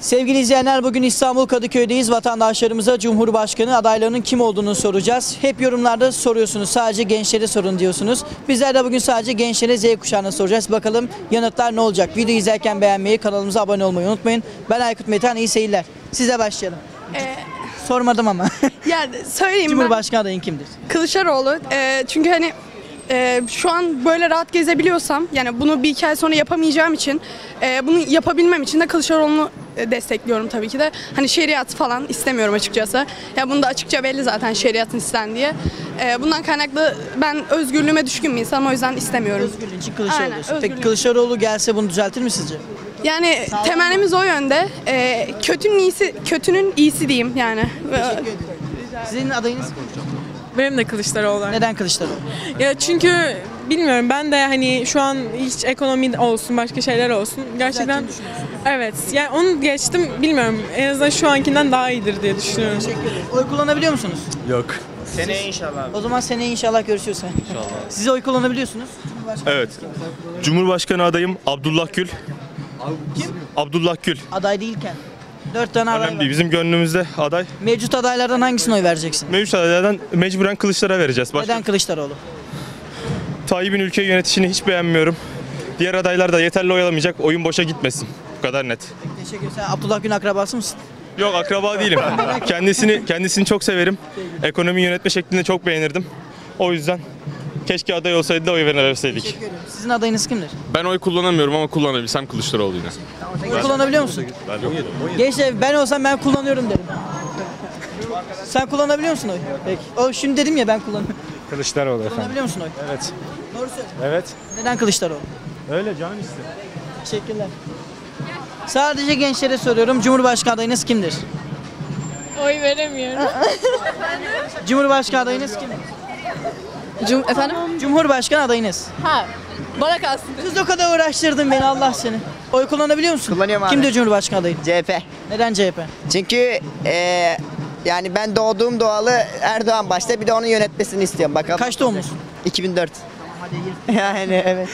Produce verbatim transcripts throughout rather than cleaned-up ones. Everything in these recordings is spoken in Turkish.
Sevgili izleyenler, bugün İstanbul Kadıköy'deyiz. Vatandaşlarımıza Cumhurbaşkanı adaylarının kim olduğunu soracağız. Hep yorumlarda soruyorsunuz, sadece gençlere sorun diyorsunuz. Bizler de bugün sadece gençlere, Z kuşağına soracağız. Bakalım yanıtlar ne olacak? Videoyu izlerken beğenmeyi, kanalımıza abone olmayı unutmayın. Ben Aykut Metehan, iyi seyirler. Size başlayalım. Ee, Sormadım ama. yani söyleyeyim Cumhurbaşkanı adayın kimdir? ben Kılıçdaroğlu. Ee, çünkü hani e, şu an böyle rahat gezebiliyorsam, yani bunu bir iki ay sonra yapamayacağım için, e, bunu yapabilmem için de Kılıçdaroğlu'nu e, destekliyorum tabii ki de. Hani şeriat falan istemiyorum açıkçası. Ya bunu da açıkça belli zaten şeriatın istendiği. E, bundan kaynaklı ben özgürlüğüme düşkün bir insanım, o yüzden istemiyorum. Özgürlüğün için Kılıçdaroğlu Aynen, diyorsun. Peki özgürlüğüm. Kılıçdaroğlu gelse bunu düzeltir mi sizce? Yani temennimiz o yönde. E, kötünün iyisi, kötünün iyisi diyeyim yani. Sizin adayınız kim? Benim de Kılıçdaroğlu. Neden Kılıçdaroğlu? Ya çünkü bilmiyorum, ben de hani şu an hiç ekonomi olsun, başka şeyler olsun gerçekten, evet yani onu geçtim, bilmiyorum, en azından şu ankinden daha iyidir diye düşünüyorum. Teşekkür ederim. Oy kullanabiliyor musunuz? Yok. Seneye inşallah. O zaman seneye inşallah görüşürüz. İnşallah. Siz oy kullanabiliyorsunuz. Evet. Cumhurbaşkanı adayım Abdullah Gül. Kim? Abdullah Gül. Aday değilken. Dört tane aday Önemli değil. var. Bizim gönlümüzde aday. Mevcut adaylardan hangisine oy vereceksin? Mevcut adaylardan mecburen Kılıçlara vereceğiz. Başka Neden Kılıçdaroğlu? Tayyip'in ülkeyi yönetişini hiç beğenmiyorum. Diğer adaylar da yeterli oy alamayacak. Oyun boşa gitmesin. Bu kadar net. Teşekkür ederim. Sen Abdullah Gül akrabası mısın? Yok, akraba değilim. Kendisini kendisini çok severim. Ekonomi yönetme şeklini çok beğenirdim. O yüzden keşke aday olsaydı da oy verebilseydik. Teşekkür ederim. Sizin adayınız kimdir? Ben oy kullanamıyorum ama kullanabilsem Kılıçdaroğlu yine. Oy kullanabiliyor musun? Gençler, ben olsam ben kullanıyorum derim. Sen kullanabiliyor musun oy? Peki. O şimdi dedim ya, ben kullanıyorum. Kılıçdaroğlu efendim. Kullanabiliyor musun oy? Evet. Doğru söyle. Evet. Neden Kılıçdaroğlu? Öyle canım işte. Teşekkürler. Sadece gençlere soruyorum. Cumhurbaşkanı adayınız kimdir? Oy veremiyorum. Cumhurbaşkanı adayınız kimdir? Cum efendim? Cumhurbaşkanı adayınız. Ha. Bana kalsın. Siz o kadar uğraştırdın beni, Allah seni. Oy kullanabiliyor musun? Kullanıyorum abi. Kimdir Cumhurbaşkanı adayı? C H P. Neden C H P? Çünkü eee yani ben doğduğum doğalı Erdoğan başta, bir de onun yönetmesini istiyorum. Bakalım. Kaç doğumlusun? iki bin dört. Yani evet.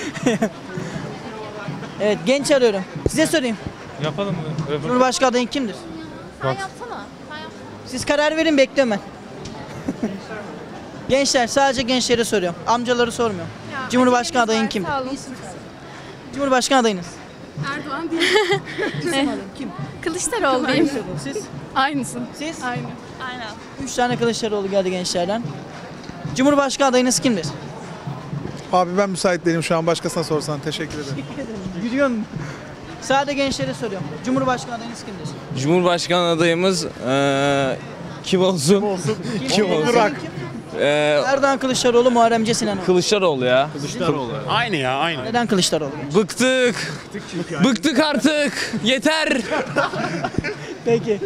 Evet, genç arıyorum. Size sorayım. Yapalım mı? Cumhurbaşkanı adayın kimdir? Sen yapsana. Siz karar verin, bekliyorum ben. Gençler, sadece gençlere soruyorum. Amcaları sormuyorum. Cumhurbaşkanı adayın kimdir? Cumhurbaşkanı adayınız. Erdoğan değil. İsim alayım, kim? Kılıçdaroğlu diyeyim. Siz? Aynısın. Siz? Aynı. Aynen. Üç tane Kılıçdaroğlu geldi gençlerden. Cumhurbaşkanı adayınız kimdir? Abi ben müsait değilim şu an, başkasına sorsan. Teşekkür ederim. Gülüyorsun. Sadece gençlere soruyorum. Cumhurbaşkanı adayınız kimdir? Cumhurbaşkanı adayımız eee kim olsun? Kim olsun? Kim olsun? Eee, Erdoğan, Kılıçdaroğlu, Muharrem İnce, Sinan Oğan. Kılıçdaroğlu ya. Aynı ya aynı. Neden Kılıçdaroğlu? Bıktık. Bıktık artık. Yeter. Peki.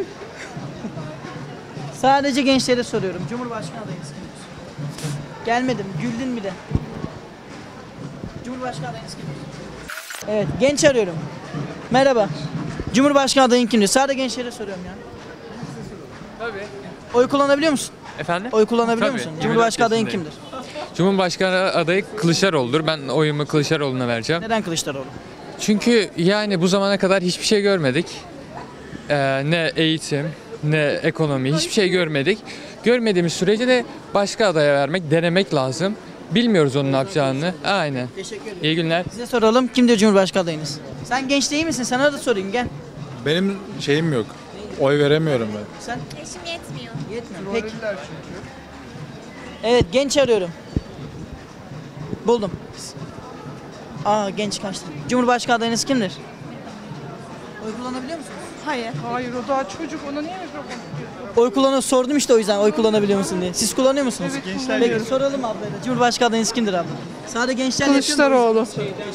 Sadece gençlere soruyorum. Cumhurbaşkanı adayınız kimdir? Gelmedim. Güldün bir de. Cumhurbaşkanı adayınız kimdir? Evet, genç arıyorum. Merhaba. Cumhurbaşkanı adayın kimdir? Sadece gençlere soruyorum ya. Tabii. Oy kullanabiliyor musun? Efendim? Oy kullanabiliyor Tabii, musun? yirmi dört Cumhurbaşkanı adayın yaşındayım. kimdir? Cumhurbaşkanı adayı Kılıçdaroğlu'dur. Ben oyumu Kılıçdaroğlu'na vereceğim. Neden Kılıçdaroğlu? Çünkü yani bu zamana kadar hiçbir şey görmedik. Ee, ne eğitim, ne ekonomi, hiçbir şey görmedik. Görmediğimiz sürece de başka adaya vermek, denemek lazım. Bilmiyoruz onun ne yapacağını. Aynen. Teşekkür ederim. İyi günler. Size soralım. Kimdir Cumhurbaşkanı adayınız? Sen genç değil misin? Sana da sorayım, gel. Benim şeyim yok. Oy veremiyorum ben. Sen? Yaşım yetmiyor. Yetmiyor. Peki. Evet, genç arıyorum. Buldum. Aa, genç kaçtı. Cumhurbaşkanı adayınız kimdir? Oy kullanabiliyor musunuz? Hayır. Hayır, o daha çocuk. Ona niye mikrofon? Oy kullanıyor, sordum işte o yüzden oy kullanabiliyor musun diye. Siz kullanıyor musunuz? Evet, gençler. Peki soralım ablaya da. Cumhurbaşkanı adayınız kimdir abla? Sadece gençler Kılıçdaroğlu.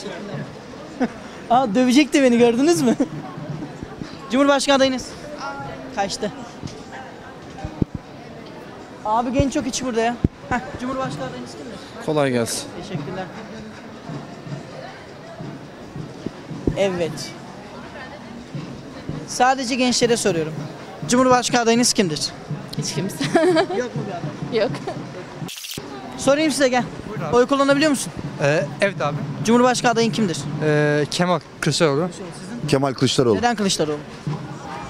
Aa, dövecekti beni, gördünüz mü? Cumhurbaşkanı adayınız. Kaçtı. Abi genç çok içi burada ya. Heh, Cumhurbaşkanı adayınız kimdir? Kolay gelsin. Teşekkürler. Evet. Sadece gençlere soruyorum. Cumhurbaşkanı adayınız kimdir? Hiç kimse. Yok mu bir aday? Yok. Sorayım size, gel. Oy kullanabiliyor musun? Ee, evet abi. Cumhurbaşkanı adayın kimdir? Ee, Kemal Kılıçdaroğlu. Kemal Kılıçdaroğlu. Neden Kılıçdaroğlu?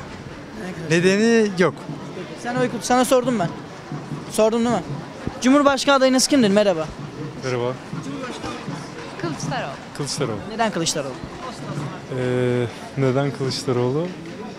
Nedeni yok. Sen oy kul- sana sordum ben. Sordum değil mi? Cumhurbaşkanı adayınız kimdir? Merhaba. Merhaba. Kılıçdaroğlu. Kılıçdaroğlu. Neden Kılıçdaroğlu? Ee, neden Kılıçdaroğlu?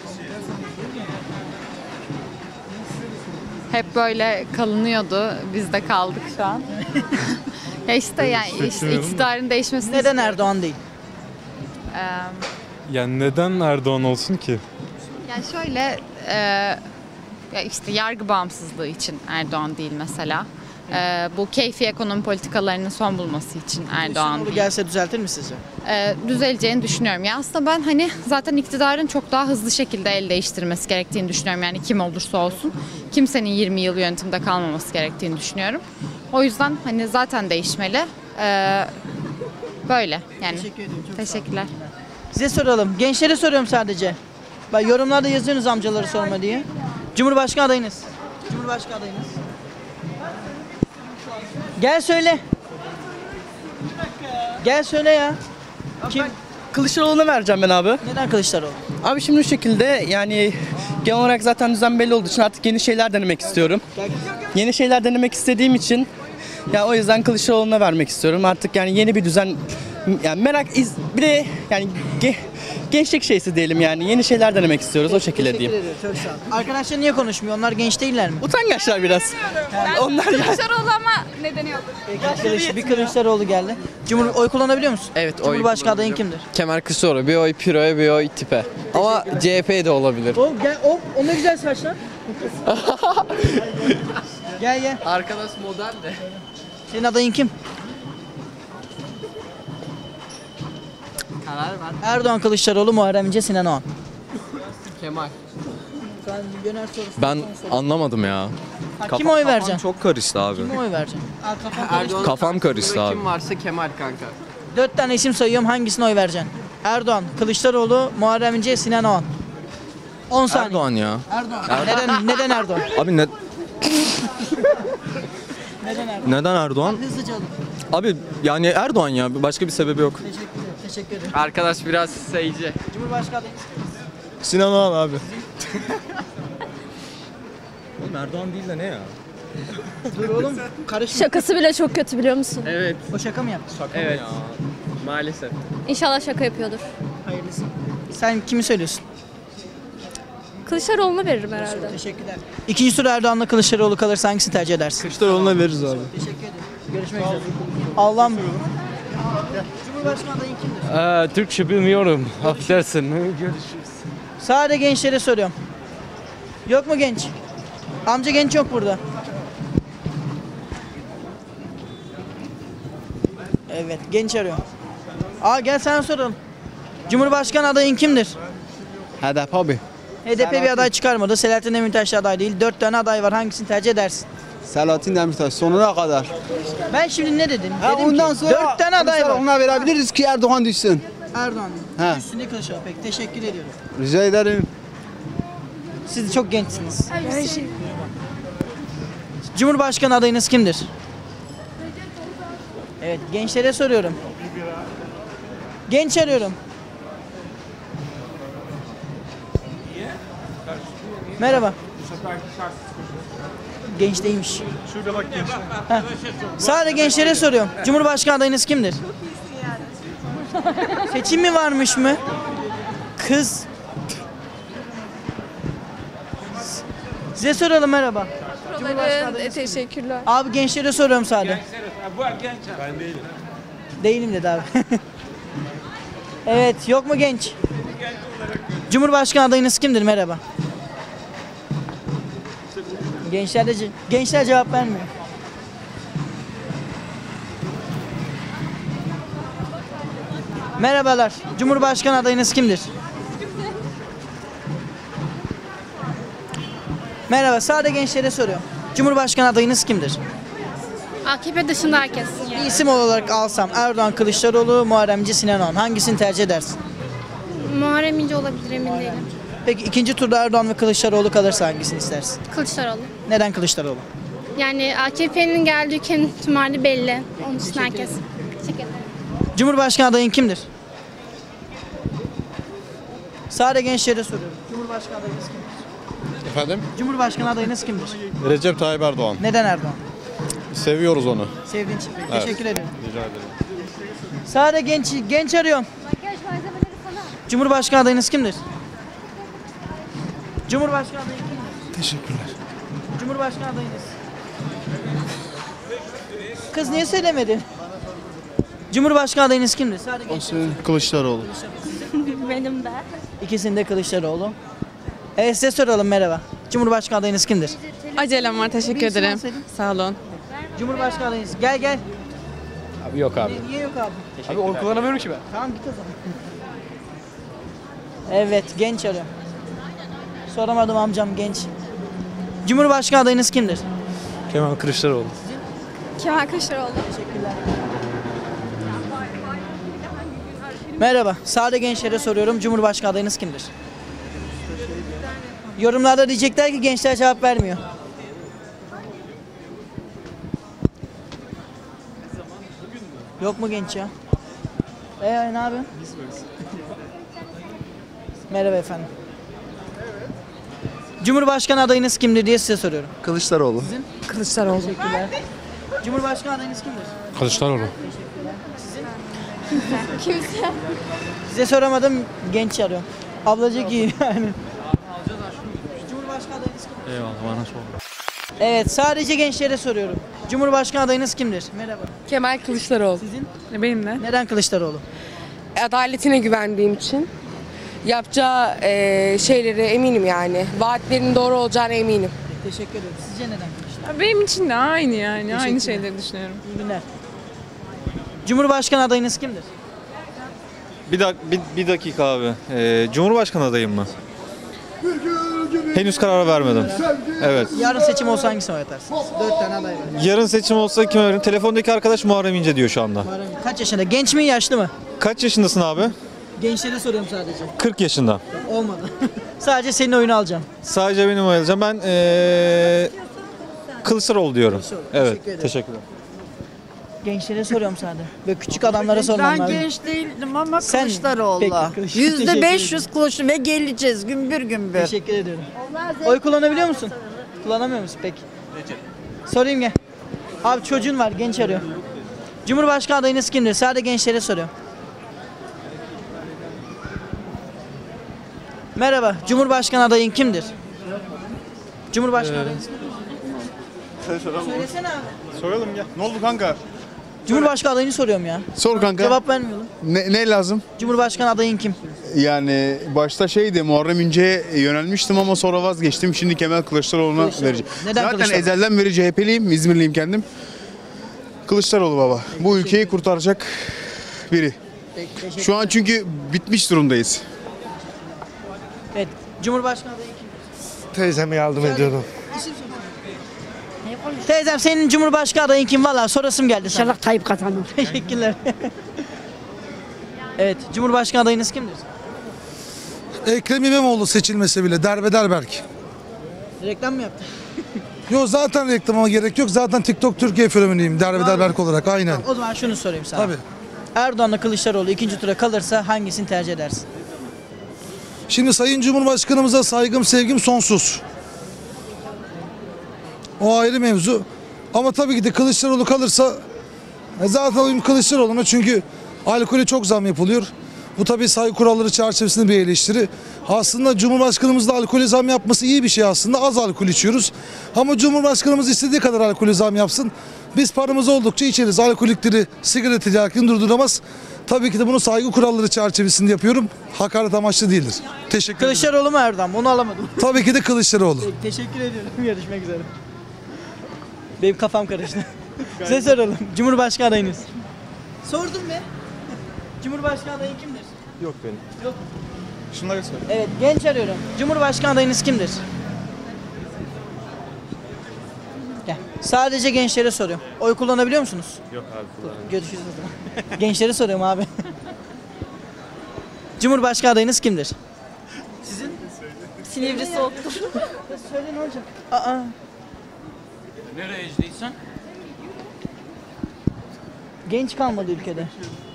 Hep böyle kalınıyordu. Biz de kaldık şu an. Ya işte yani işte Hissetmiyorum da. iktidarın değişmesini Neden istiyorum. Erdoğan değil? Ee, Yani neden Erdoğan olsun ki? Yani şöyle e, ya işte yargı bağımsızlığı için Erdoğan değil mesela. E, bu keyfi ekonomi politikalarının son bulması için Erdoğan Kılıçdaroğlu değil. gelse düzeltir mi sizce? E, düzeleceğini düşünüyorum. Ya aslında ben hani zaten iktidarın çok daha hızlı şekilde el değiştirmesi gerektiğini düşünüyorum. Yani kim olursa olsun kimsenin yirmi yıl yönetimde kalmaması gerektiğini düşünüyorum. O yüzden hani zaten değişmeli. E, böyle yani. Teşekkür ederim. Çok sağ olun. Teşekkürler. Size soralım. Gençlere soruyorum sadece. Bak yorumlarda yazıyorsunuz amcaları sorma diye. Cumhurbaşkanı adayınız. Cumhurbaşkanı adayınız. Gel söyle. Gel söyle ya. Kim? Kılıçdaroğlu'na vereceğim ben abi. Neden Kılıçdaroğlu? Abi şimdi şu şekilde yani genel olarak zaten düzen belli olduğu için artık yeni şeyler denemek istiyorum. Yeni şeyler denemek istediğim için ya o yüzden Kılıçdaroğlu'na vermek istiyorum. Artık yani yeni bir düzen yani merak iz, bir de yani ge, gençlik şeysi diyelim yani yeni şeyler denemek istiyoruz o şekilde Teşekkür diyeyim. ederim. Çok sağ olun. Arkadaşlar niye konuşmuyor? Onlar genç değiller mi? Utangaçlar biraz. Onlar ya. Kılıçdaroğlu ama nedeni yok. Kılıç, bir Kılıçdaroğlu geldi. Cumhur oy kullanabiliyor musun? Evet, oy Cumhurbaşkanı adayın kimdir? Kemal Kılıçdaroğlu. Bir oy Piro'ya, bir oy Tipe. Ama C H P de olabilir. O gel o, o ne güzel saç lan. Gel gel. Arkadaş modern de. Senin adayın kim? Karar ver. Erdoğan, Kılıçdaroğlu, Muharrem İnce, Sinan Oğan. Kemal. Sen Göner sorusu. Ben anlamadım ya. Ha, kime oy vereceksin? Çok karıştı abi. Kime oy vereceksin? Aa, kafam karıştı. Kafam karıştı abi. Kim varsa Kemal kanka. Dört tane isim sayıyorum, hangisine oy vereceksin? Erdoğan, Kılıçdaroğlu, Muharrem İnce, Sinan Oğan. on saniye. Erdoğan ya. Erdoğan. Neden, neden Erdoğan? Abi ne, Neden Erdoğan? neden Erdoğan? Hızlıca alın. Abi yani Erdoğan ya. Başka bir sebebi yok. Teşekkür ederim. Teşekkür ederim. Arkadaş biraz sayıcı. Cumhurbaşkanı adayınız. Sinan Oğan abi. Oğlum Erdoğan değil de ne ya? Dur oğlum, karışma. Şakası bile çok kötü biliyor musun? Evet. O şaka mı yaptı? Evet. Maalesef. İnşallah şaka yapıyordur. Hayırlısı. Sen kimi söylüyorsun? Kılıçdaroğlu'na veririm herhalde. Teşekkürler. İkinci tur Erdoğan'la Kılıçdaroğlu kalırsa hangisini tercih edersin? Kılıçdaroğlu'na veririz abi. Teşekkür ederim. Görüşmek üzere. Allah'ım. Cumhurbaşkanı adayın kimdir? Ee, Türkçe bilmiyorum. Affedersin. Görüşürüz. Sadece gençlere soruyorum. Yok mu genç? Amca genç yok burada. Evet, genç arıyor. Aa gel sana soralım. Cumhurbaşkanı adayın kimdir? H D P abi. H D P bir aday çıkarmadı. Selahattin Demirtaş da aday değil. Dört tane aday var. Hangisini tercih edersin? Selahattin Demirtaş sonuna kadar. Ben şimdi ne dedim? Ha, Dedim ondan ki sonra dört tane aday var. ona verebiliriz ki Erdoğan düşsün. Erdoğan. Ha. Üstünde Kılıçdaroğlu. Peki teşekkür ediyorum. Rica ederim. Siz çok gençsiniz. Cumhurbaşkanı adayınız kimdir? Evet, gençlere soruyorum. Genç arıyorum. Merhaba. Genç değilmiş. Şurada bak genç. Heh. Sadece gençlere soruyorum. Cumhurbaşkanı adayınız kimdir? Seçim mi varmış mı? Kız. Size soralım merhaba. Teşekkürler. Abi gençlere soruyorum sadece. Ben değilim. Değilim dedi abi. Evet, yok mu genç? Cumhurbaşkanı adayınız kimdir? Merhaba. Gençler de ce- gençler cevap vermiyor. Merhabalar. Cumhurbaşkanı adayınız kimdir? Merhaba. Sadece gençlere soruyorum. Cumhurbaşkanı adayınız kimdir? A K P dışında herkes. Bir isim olarak alsam Erdoğan, Kılıçdaroğlu, Muharrem İnce, Sinan Oğan. Hangisini tercih edersin? Muharrem İnce olabilir emin değilim. Peki ikinci turda Erdoğan ve Kılıçdaroğlu kalırsa hangisini istersin? Kılıçdaroğlu. Neden Kılıçdaroğlu? Yani A K P'nin geldiği ülkenin tüm hali belli. Onun için herkes. Teşekkür ederim. Cumhurbaşkanı adayın kimdir? Sadece gençlere soruyorum. Cumhurbaşkanı adayınız kimdir? Efendim? Cumhurbaşkanı adayınız kimdir? Recep Tayyip Erdoğan. Neden Erdoğan? Seviyoruz onu. Sevdiğin için. Evet. Teşekkür ederim. Rica ederim. Sade genç genç arıyorum. Cumhurbaşkanı adayınız kimdir? Cumhurbaşkanı adayı kimdir? Teşekkürler. Cumhurbaşkanı adayınız. Kız niye söylemedi? Cumhurbaşkanı adayınız kimdir? Sade genç. Kılıçdaroğlu. Benim de. İkisinde Kılıçdaroğlu. Evet size soralım merhaba. Cumhurbaşkanı adayınız kimdir? Acelem var, teşekkür Bir isim ederim. alsaydın. Sağ olun. Cumhurbaşkanı adayınız. Gel gel. Abi yok abi. Niye, niye yok abi? Abi oy kullanamıyorum ki ben. Tamam git o zaman. Evet genç arıyor. Soramadım amcam genç. Cumhurbaşkanı adayınız kimdir? Kemal Kılıçdaroğlu. Kemal Kılıçdaroğlu. Teşekkürler. Merhaba. Sade gençlere soruyorum. Cumhurbaşkanı adayınız kimdir? Yorumlarda diyecekler ki gençler cevap vermiyor. Yok mu genç ya? Eee ne yapıyorsun? Merhaba efendim. Cumhurbaşkanı adayınız kimdir diye size soruyorum. Kılıçdaroğlu. Sizin? Kılıçdaroğlu. Teşekkürler. Cumhurbaşkanı adayınız kimdir? Kılıçdaroğlu. Kimse. Size soramadım, genç arıyorum. Ablacık iyi yani. Cumhurbaşkanı adayınız kimdir? Eyvallah bana sor. Evet, sadece gençlere soruyorum. Cumhurbaşkanı adayınız kimdir? Merhaba. Kemal Kılıçdaroğlu. Sizin? Benim de. Neden Kılıçdaroğlu? Adaletine güvendiğim için. Yapacağı eee, şeyleri eminim yani. Vaatlerinin doğru olacağına eminim. Teşekkür ederim. Sizce neden Kılıçdaroğlu? Benim için de aynı yani. Teşekkürler. Aynı şeyleri düşünüyorum. İyi günler. Cumhurbaşkanı adayınız kimdir? Bir, dak bir, bir dakika abi. Ee, Cumhurbaşkanı adayım mı? Henüz karar vermedim. Evet. Yarın seçim olsa hangisine oy atarsınız? Dört tane aday var. Yarın seçim olsa kim veririm? Telefondaki arkadaş Muharrem İnce diyor şu anda. Kaç yaşında? Genç mi, yaşlı mı? Kaç yaşındasın abi? Gençlere soruyorum sadece. kırk yaşında. Olmadı. Sadece senin oyunu alacağım. Sadece benim oy alacağım. Ben ee, Kılıçdaroğlu diyorum. Evet. Teşekkür ederim. Teşekkürler. Gençlere soruyorum sadece. Böyle küçük adamlara sormam Ben lazım. genç değildim ama Sen- Kılıçdaroğlu. Peki, Kılıç- Yüzde teşekkür beş yüz Kılıçdaroğlu ve geleceğiz gümbür gümbür. Teşekkür ediyorum. Oy kullanabiliyor musun? Kullanamıyor musun peki? Sorayım gel. Abi çocuğun var, genç arıyor. Cumhurbaşkanı adayınız kimdir? Sadece gençlere soruyorum. Merhaba, Cumhurbaşkanı adayın kimdir? Cumhurbaşkanı adayınız kimdir? Söylesene abi. Soralım ya. Ne oldu kanka? Cumhurbaşkanı adayını soruyorum ya. Sor kanka. Cevap vermiyorum. Ne, ne lazım? Cumhurbaşkanı adayın kim? Yani başta şeydi Muharrem İnce'ye yönelmiştim ama sonra vazgeçtim. Şimdi Kemal Kılıçdaroğlu'na Kılıçdaroğlu. vereceğim. Neden Zaten Kılıçdaroğlu? ezelden beri C H P'liyim, İzmirliyim kendim. Kılıçdaroğlu baba. Bu ülkeyi kurtaracak biri. Peki, teşekkür Şu an çünkü bitmiş durumdayız. Evet, Cumhurbaşkanı adayın kim? Teyzeme yardım ediyorum. İsim söyle. Teyzem senin Cumhurbaşkanı adayın kim? Valla sorasım geldi sana. İnşallah Tayyip kazanır. Teşekkürler. Evet, Cumhurbaşkanı adayınız kimdir? Ekrem İmamoğlu seçilmese bile derbeder belki. Reklam mı yaptın? Yo zaten reklama gerek yok. Zaten TikTok Türkiye fenomeniyim derbeder belki olarak aynen. O zaman şunu sorayım sana. Tabii. Erdoğan'la Kılıçdaroğlu ikinci tura kalırsa hangisini tercih edersin? Şimdi Sayın Cumhurbaşkanımıza saygım sevgim sonsuz. O ayrı mevzu. Ama tabii ki de Kılıçdaroğlu kalırsa e, zaten oyum Kılıçdaroğlu'na çünkü alkole çok zam yapılıyor. Bu tabii saygı kuralları çerçevesinde bir eleştiri. Aslında Cumhurbaşkanımız da alkole zam yapması iyi bir şey aslında. Az alkol içiyoruz. Ama Cumhurbaşkanımız istediği kadar alkole zam yapsın. Biz paramız oldukça içeriz. Alkolikleri, sigara ticaretini durduramaz. Tabii ki de bunu saygı kuralları çerçevesinde yapıyorum. Hakaret amaçlı değildir. Teşekkür ederim. Kılıçdaroğlu mu Erdoğan mı? Onu alamadım. Tabii ki de Kılıçdaroğlu. Teşekkür ediyorum. Görüşmek üzere. Benim kafam karıştı. Size soralım. Cumhurbaşkanı adayınız. Sordum be. Cumhurbaşkanı adayı kimdir? Yok benim. Yok. Şunları söyle. Evet, genç arıyorum. Cumhurbaşkanı adayınız kimdir? Gel. Sadece gençlere soruyorum. Oy kullanabiliyor musunuz? Yok abi kullanamıyorum. Görüşürüz o zaman. Gençlere soruyorum abi. Cumhurbaşkanı adayınız kimdir? Sizin? Silivri soğuktu. Söyle ne olacak? Aa. Nereye ezdiysen? Genç kalmadı ülkede.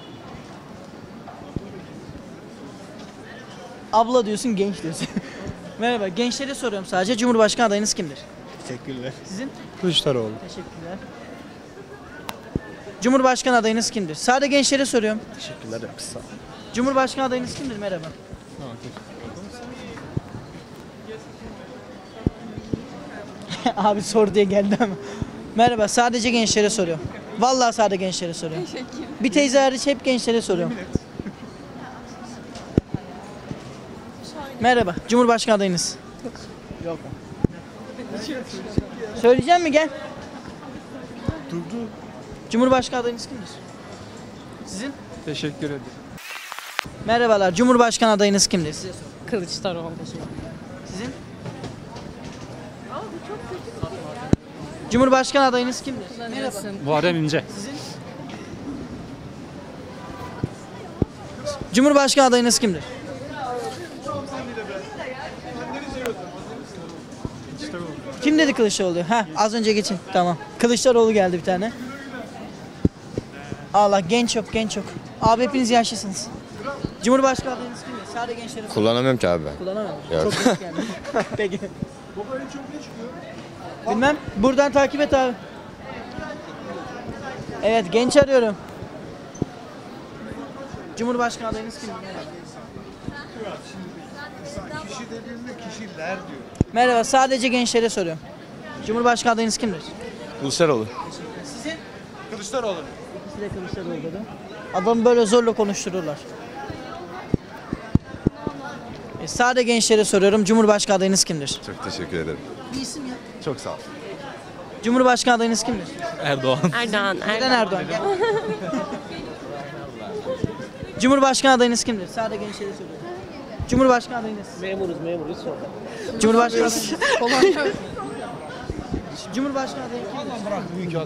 Abla diyorsun, genç diyorsun. Merhaba, gençlere soruyorum sadece. Cumhurbaşkanı adayınız kimdir? Teşekkürler. Sizin? Kılıçdaroğlu. Teşekkürler. Cumhurbaşkanı adayınız kimdir? Sadece gençlere soruyorum. Teşekkürler. Kısa. Cumhurbaşkanı adayınız kimdir? Merhaba. Abi sor diye geldi ama. Merhaba, sadece gençlere soruyorum. Vallahi sadece gençlere soruyorum. Bir teyze hariç hep gençlere soruyorum. Merhaba, Cumhurbaşkanı adayınız. Yok. Söyleyeceğim mi gel? Durdu. Cumhurbaşkanı adayınız kimdir? Sizin? Teşekkür ederim. Merhabalar, Cumhurbaşkanı adayınız kimdir? Size sorayım. Kılıçdaroğlu. Sizin? Cumhurbaşkanı adayınız kimdir? Merhaba. Muharrem İnce. Sizin? Cumhurbaşkanı adayınız kimdir? Kim dedi Kılıçdaroğlu? Ha, az önce geçin. Tamam. Kılıçdaroğlu geldi bir tane. Allah, genç yok, genç yok. Abi hepiniz yaşlısınız. Cumhurbaşkanı adayınız kimdir? Sadece gençlere sor. Kullanamıyorum ki abi ben. Kullanamam. Yok. Çok genç geldi. Peki. Bilmem. Buradan takip et abi. Evet, genç arıyorum. Cumhurbaşkanı adayınız kimdir? Kişi dediğinde kişiler diyor. Merhaba, sadece gençlere soruyorum. Cumhurbaşkanı adayınız kimdir? Kılıçdaroğlu. Sizin? Kılıçdaroğlu. İkisi de Kılıçdaroğlu dedi. Adamı böyle zorla konuştururlar. E, sadece gençlere soruyorum. Cumhurbaşkanı adayınız kimdir? Çok teşekkür ederim. Bir isim ya. Çok sağ ol. Cumhurbaşkanı adayınız kimdir? Erdoğan. Erdoğan. Neden Erdoğan? Gel. Cumhurbaşkanı adayınız kimdir? Sadece gençlere soruyorum. Cumhurbaşkanı adayınız. Memuruz, memuruz. Cumhurbaşkanı adayınız. Cumhurbaşkanı adayınız kimdir?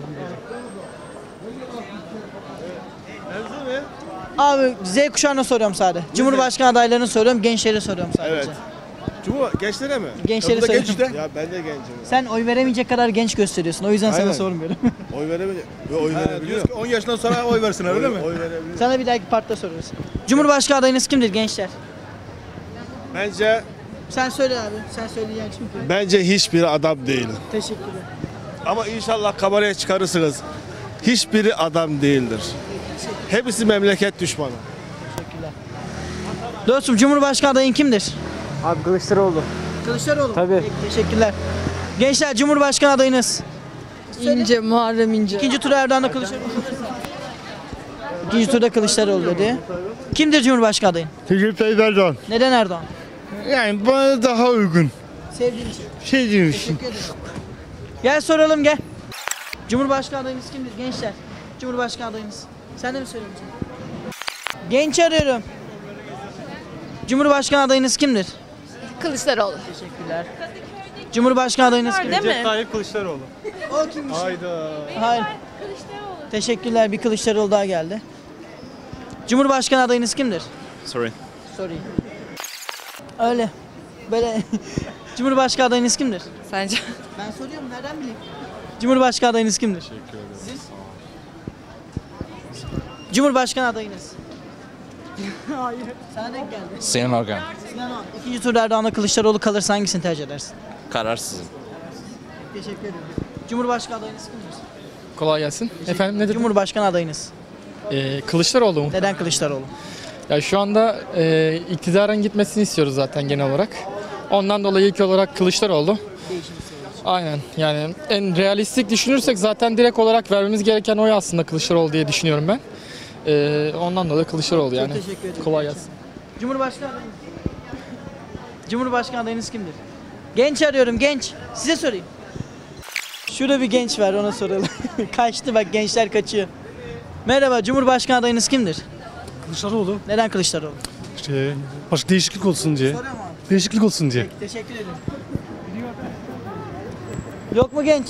Abi Z kuşağına soruyorum sadece. Cumhurbaşkanı adaylarını soruyorum, gençlere soruyorum sadece. Evet. Cumhur gençlere mi? Gençlere Ya bu da genç soruyorum. işte. Ya ben de gencim. Sen oy veremeyecek kadar genç gösteriyorsun. O yüzden sana Aynen. sormuyorum. Oy verebilir. Yo, oy verebiliyor. on yaşından sonra oy versinler öyle mi? Oy verebiliyor. Sana bir dahaki partta soruyoruz. Cumhurbaşkanı adayınız kimdir gençler? Bence Sen söyle abi. Sen söyleyeceksin çünkü. bence hiçbiri adam değil. Teşekkürler. Ama inşallah kameraya çıkarırsınız. Hiçbiri adam değildir. Hepsi memleket düşmanı. Dostum, Cumhurbaşkanı adayın kimdir? Abi Kılıçdaroğlu. Kılıçdaroğlu. Tabii. Peki, teşekkürler. Gençler, Cumhurbaşkanı adayınız. İnce, Muharrem İnce. İkinci tura Erdoğan'la Kılıçdaroğlu. İkinci turda Kılıçdaroğlu dedi. Kimdir Cumhurbaşkanı adayın? Recep Tayyip Erdoğan. Neden Erdoğan? Yani bana daha uygun. Sevdiğin için. Şey diyeyim için. Teşekkür ederim. Gel soralım gel. Cumhurbaşkanı adayınız kimdir gençler? Cumhurbaşkanı adayınız. Sen de mi söyleyeceksin? Genç arıyorum. Cumhurbaşkanı adayınız kimdir? Kılıçdaroğlu. Teşekkürler. Cumhurbaşkanı adayınız kimdir? Değil mi? Recep Tayyip Kılıçdaroğlu. O kimmiş? Hayda. Hayır. Teşekkürler. Bir Kılıçdaroğlu daha geldi. Cumhurbaşkanı adayınız kimdir? Sorry. Sorry. Öyle. Böyle. Cumhurbaşkanı adayınız kimdir? Sence? Ben soruyorum. Nereden bileyim? Cumhurbaşkanı adayınız kimdir? Teşekkür ederim. Siz? Cumhurbaşkanı adayınız. Hayır. Sana denk geldi. Sayın Organ. Sinan Oğan. İkinci turda Erdoğan'la Kılıçdaroğlu kalırsa hangisini tercih edersin? Kararsızım. Teşekkür ederim. Cumhurbaşkanı adayınız kimdir? Kolay gelsin. Efendim nedir? Cumhurbaşkanı adayınız. Ee, Kılıçdaroğlu mu? Neden Kılıçdaroğlu? Ya şu anda e, iktidarın gitmesini istiyoruz zaten genel olarak. Ondan dolayı ilk olarak Kılıçdaroğlu. Aynen, yani en realistik düşünürsek zaten direkt olarak vermemiz gereken oy aslında Kılıçdaroğlu diye düşünüyorum ben. Ee, ondan dolayı Kılıçdaroğlu yani. Çok teşekkür ederim. Kolay gelsin. Cumhurbaşkanı adayınız. Cumhurbaşkanı adayınız kimdir? Genç arıyorum, genç. Size sorayım. Şurada bir genç var, ona soralım. Kaçtı bak, gençler kaçıyor. Merhaba, Cumhurbaşkanı adayınız kimdir? Kılıçdaroğlu. Neden Kılıçdaroğlu? İşte başka değişiklik olsun diye. Soruyorum abi. Değişiklik olsun diye. Peki, teşekkür ederim. Yok mu genç?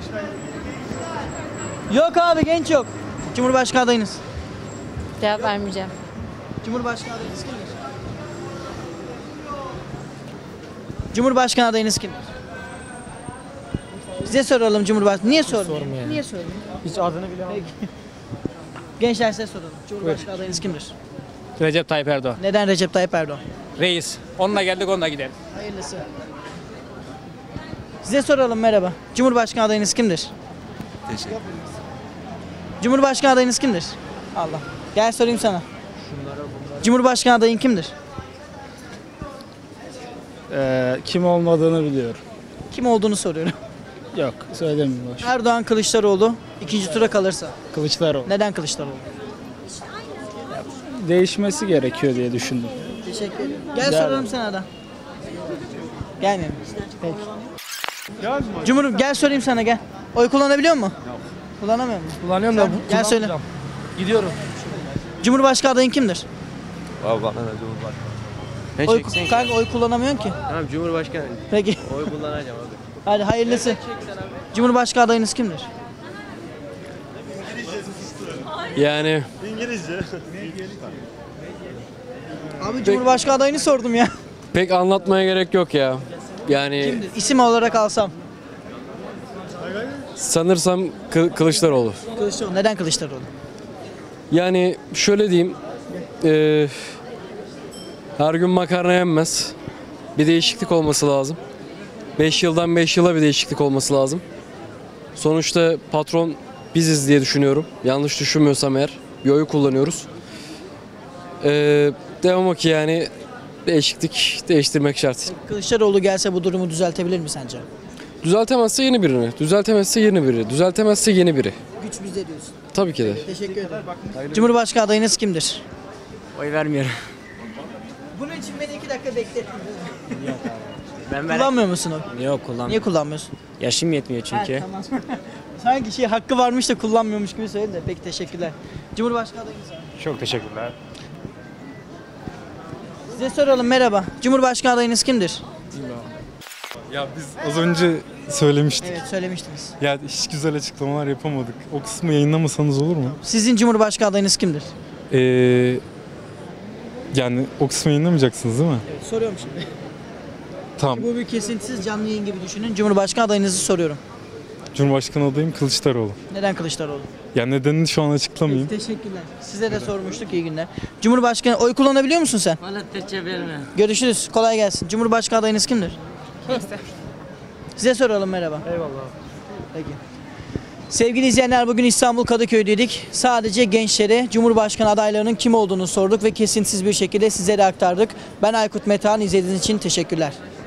Yok abi, genç yok. Cumhurbaşkanı adayınız. Cevap vermeyeceğim. Cumhurbaşkanı adayınız kimdir? Cumhurbaşkanı adayınız kimdir? Size soralım Cumhurbaşkanı. Niye sormayayım? Sormayayım. Niye sormayayım? Hiç adını bile Peki. Gençler size soralım. Cumhurbaşkanı adayınız kimdir? Recep Tayyip Erdoğan. Neden Recep Tayyip Erdoğan? Reis. Onunla geldik onunla gidelim. Hayırlısı. Size soralım, merhaba. Cumhurbaşkanı adayınız kimdir? Teşekkür Cumhurbaşkanı adayınız kimdir? Allah. Gel sorayım sana. Cumhurbaşkanı adayın kimdir? Ee, kim olmadığını biliyorum. Kim olduğunu soruyorum. Yok, söylemiyorum. boş. Erdoğan Kılıçdaroğlu ikinci tura kalırsa. Kılıçdaroğlu. Neden Kılıçdaroğlu? Değişmesi gerekiyor diye düşündüm. Teşekkür ederim. Gel Rica soralım ederim. sana da. Gelmeyelim. Peki. Cumhur gel sorayım sana, gel. Oy kullanabiliyor musun? Yok. Kullanamıyor musun? Kullanıyorum Sen- Gel söyle. Gidiyorum. Cumhurbaşkanı adayın kimdir? Abi bak Cumhurbaşkanı. Ne Oy, çeksen ki? kanka oy kullanamıyorsun ki. Tamam Cumhurbaşkanı. Peki. Oy kullanacağım abi. Hadi hayırlısı. Cumhurbaşkanı adayınız kimdir? Yani İngilizce. Abi Cumhurbaşkanı adayını sordum ya. pek anlatmaya gerek yok ya. Yani Kimdir? İsim olarak alsam. sanırsam Kı- Kılıçdaroğlu. Kılıçdaroğlu. Neden Kılıçdaroğlu? Yani şöyle diyeyim. eee, her gün makarna yenmez. Bir değişiklik olması lazım. beş yıldan beş yıla bir değişiklik olması lazım. Sonuçta patron biziz diye düşünüyorum. Yanlış düşünmüyorsam eğer. Bir oyu kullanıyoruz. Eee devam o ki yani değişiklik değiştirmek şart. Kılıçdaroğlu gelse bu durumu düzeltebilir mi sence? Düzeltemezse yeni birini. Düzeltemezse yeni biri. Düzeltemezse yeni biri. Güç bizde diyorsun. Tabii ki de. Teşekkür ederim. Cumhurbaşkanı adayınız kimdir? Oy vermiyorum. Bunun için beni iki dakika beklettin. Ben Kullanmıyor musun o? Yok kullanmıyorum. Niye kullanmıyorsun? Yaşım yetmiyor çünkü. Ha, tamam. Sanki şey hakkı varmış da kullanmıyormuş gibi söyledin de. Peki teşekkürler. Cumhurbaşkanı adayınız var. Çok teşekkürler. Size soralım, merhaba. Cumhurbaşkanı adayınız kimdir? Ya biz az önce söylemiştik. Evet, söylemiştiniz. Ya hiç güzel açıklamalar yapamadık. O kısmı yayınlamasanız olur mu? Sizin Cumhurbaşkanı adayınız kimdir? Ee, yani o kısmı yayınlamayacaksınız değil mi? Evet, soruyorum şimdi. Tamam. Bu bir kesintisiz canlı yayın gibi düşünün. Cumhurbaşkanı adayınızı soruyorum. Cumhurbaşkanı adayım Kılıçdaroğlu. Neden Kılıçdaroğlu? Yani nedenini şu an açıklamayayım. Peki, teşekkürler. Size de sormuştuk, iyi günler. Cumhurbaşkanı oy kullanabiliyor musun sen? Valla teşekkür Görüşürüz. Kolay gelsin. Cumhurbaşkanı adayınız kimdir? Size soralım, merhaba. Eyvallah. Peki. Sevgili izleyenler, bugün İstanbul Kadıköy'deydik. Sadece gençlere Cumhurbaşkanı adaylarının kim olduğunu sorduk ve kesintisiz bir şekilde sizlere aktardık. Ben Aykut Metehan, izlediğiniz için teşekkürler.